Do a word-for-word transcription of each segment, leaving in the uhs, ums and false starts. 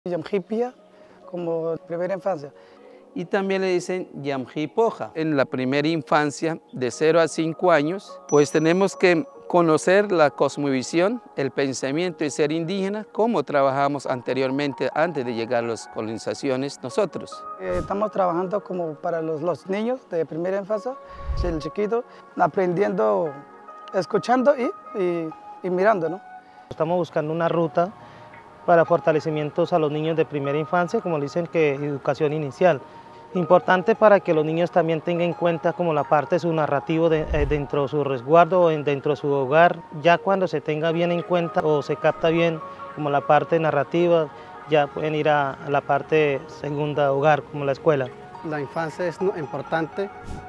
Yamjipia, como primera infancia. Y también le dicen Yamjipoja. En la primera infancia, de cero a cinco años, pues tenemos que conocer la cosmovisión, el pensamiento y ser indígena, como trabajamos anteriormente, antes de llegar a las colonizaciones nosotros. Eh, estamos trabajando como para los, los niños de primera infancia, el chiquito, aprendiendo, escuchando y, y, y mirando, ¿no? Estamos buscando una ruta para fortalecimientos a los niños de primera infancia, como dicen que educación inicial. Importante para que los niños también tengan en cuenta como la parte de su narrativo de, eh, dentro de su resguardo o en, dentro de su hogar, ya cuando se tenga bien en cuenta o se capta bien como la parte narrativa, ya pueden ir a, a la parte segunda hogar, como la escuela. La infancia es importante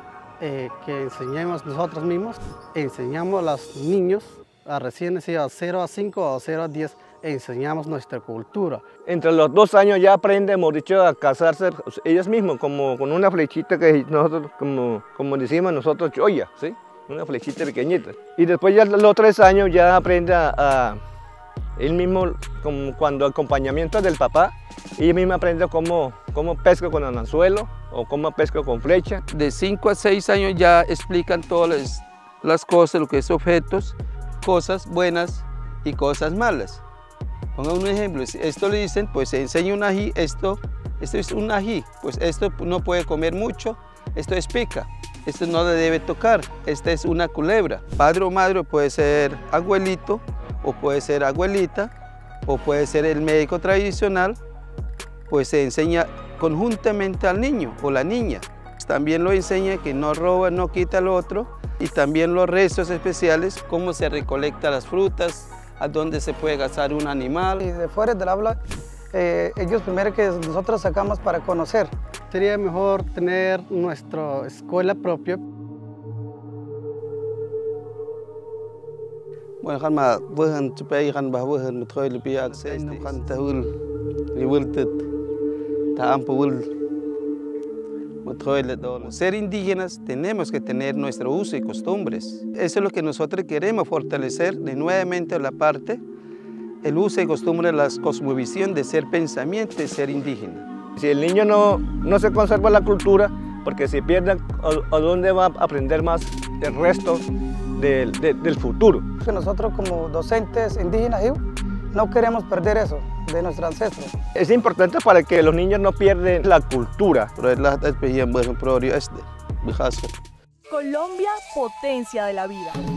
eh, que enseñemos nosotros mismos, enseñamos a los niños a recién nacidos, cero a cinco o cero a diez, enseñamos nuestra cultura. Entre los dos años ya aprenden, hemos dicho, a casarse ellos mismos, como con una flechita que nosotros, como, como decimos nosotros, choya, ¿sí? Una flechita pequeñita. Y después ya los tres años ya aprende a, a él mismo, como cuando acompañamiento del papá, ella misma aprende cómo, cómo pesca con el anzuelo o cómo pesca con flecha. De cinco a seis años ya explican todas las, las cosas, lo que es objetos, cosas buenas y cosas malas. Ponga un ejemplo, si esto le dicen, pues se enseña un ají, esto, esto es un ají, pues esto no puede comer mucho, esto es pica, esto no le debe tocar, esta es una culebra. Padre o madre puede ser abuelito, o puede ser abuelita, o puede ser el médico tradicional, pues se enseña conjuntamente al niño o la niña. También lo enseña que no roba, no quita al otro, y también los rezos especiales, cómo se recolecta las frutas, a dónde se puede cazar un animal. Y de fuera del aula, eh, ellos primero que nosotros sacamos para conocer. Sería mejor tener nuestra escuela propia. Bueno, Hanma, Wuhan, Chupay, Hanba, Wuhan, Mutroy, Lupiak, Han Tahul, Liwultet, Tahampul. Ser indígenas tenemos que tener nuestro uso y costumbres. Eso es lo que nosotros queremos fortalecer de nuevamente la parte, el uso y costumbre de la cosmovisión de ser pensamiento y ser indígena. Si el niño no, no se conserva la cultura, porque se pierde, ¿a dónde va a aprender más el resto del, de, del futuro? Nosotros como docentes indígenas no queremos perder eso de nuestros ancestros. Es importante para que los niños no pierdan la cultura. Colombia, potencia de la vida.